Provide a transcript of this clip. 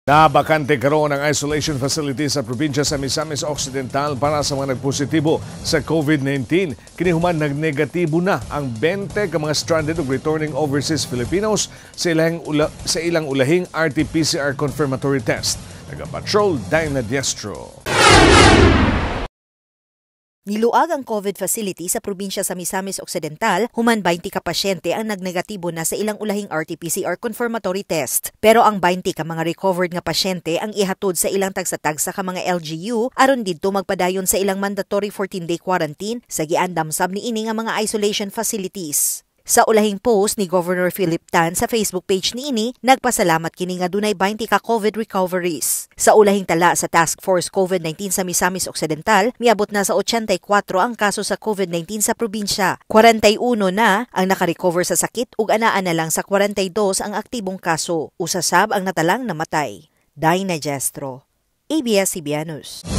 Nabakante karon ang isolation facility sa probinsya sa Misamis Occidental para sa mga nagpositibo sa COVID-19. Kinihuman nagnegatibo na ang 20 ka mga stranded ug returning overseas Filipinos sa ilang ulahing RT-PCR confirmatory test. Nagapatrol Dinah Diestro. Niluag ang COVID facility sa probinsya sa Misamis Occidental, human 20 ka pasyente ang nagnegatibo na sa ilang ulahing RT-PCR confirmatory test. Pero ang 20 ka mga recovered nga pasyente ang ihatod sa ilang tagsa-tagsa ka mga LGU aron didto magpadayon sa ilang mandatory 14-day quarantine sa giandam sab niini nga mga isolation facilities. Sa ulahing post ni Governor Philip Tan sa Facebook page niini, nagpasalamat kini nga dunay 20 ka COVID recoveries. Sa ulahing tala sa Task Force COVID-19 sa Misamis Occidental, miabot na sa 84 ang kaso sa COVID-19 sa probinsya. 41 na ang nakarecover sa sakit ug anaa na lang sa 42 ang aktibong kaso. Usasab ang natalang namatay. Dinah Diestro, ABS-CBN News.